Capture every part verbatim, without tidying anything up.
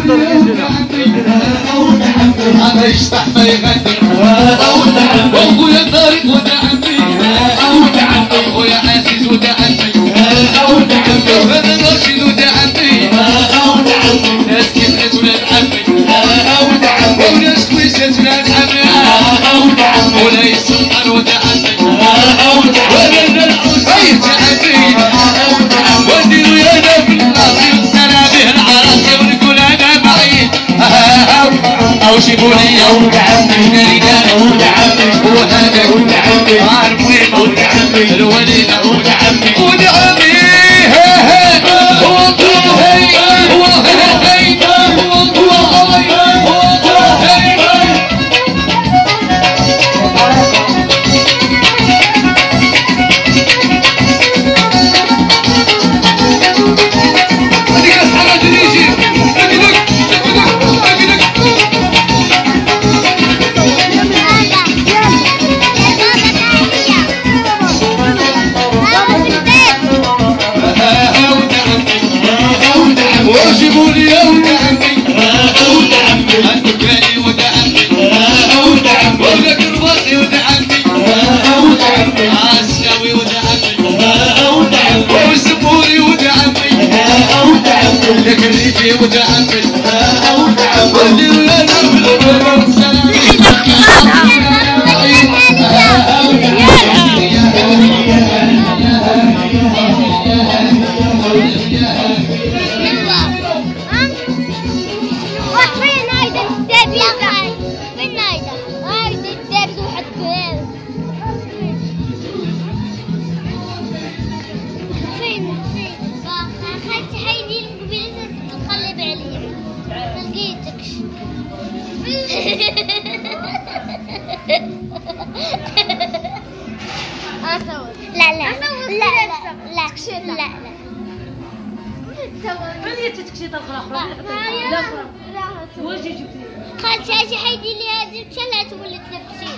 هذا يشطح فيغني وابويا طارق ودا عمي ويا عزيز ودا عمي وهذا راشد ودا عمي ناس كيفات ولاد عمي وناس كويسات ولاد عمي ولا يسلطن ودا عمي ولا العوز بيت عمي ونديرو يا نبي العظيم سلام به العراقي ونقول انا بعيد او شيبوني يا ولد عمي نريدان ولد عمي وهذا ولد عمي عارف وين ولد عمي الوليده ولد عمي ولد عمي هو هي هو هي وجيبولي يا ولد عمي ولد عمي الدكاني ولد عمي ولد عمي ولد الرباطي ولد عمي ولد عمي عسلاوي ولد عمي ولد عمي والزبوري ولد عمي ولد عمي لك الريفي ولد عمي ولد عمي ولدي ولاد عمي سلام أصور لا لا أصور لا لا لا لا لا لا من هي تتكشيط الأخرى؟ لا لا واجي جبتي خالتي اجي حيدي لي هذه شلات ولات لبسين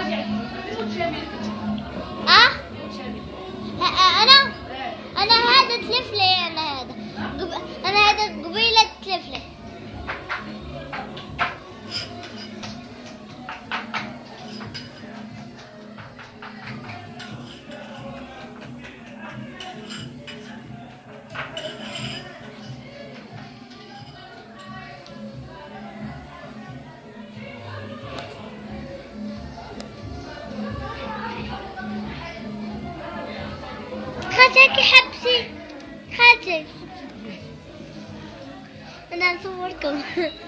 اه انا انا هذا تلف لي انا هذا انا هذا قبيله تلف لي خالتك حبسي خالتي انا صوركم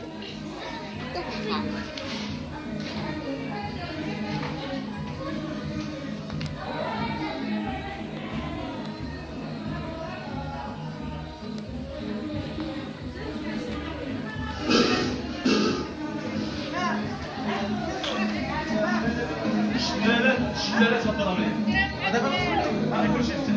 شلالات شلالات الضرامية هذا هذا كل شيء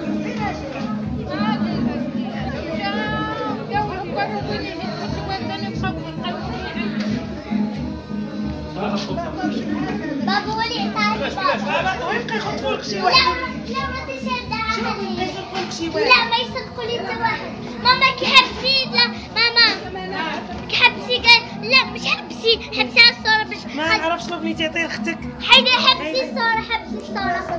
بابا ولي تعال بلاش بلاش لا ويبقى يخطفوا لك شي واحد لا لا ما تشد لا ما يصدقوا لي حتى واحد ماما كحبسي لا ماما كحبسي قال لا مش حبسي حبسي على الصورة باش ما نعرفش ما بغيتي تعطي لاختك حيدي حبسي الصورة حبسي الصورة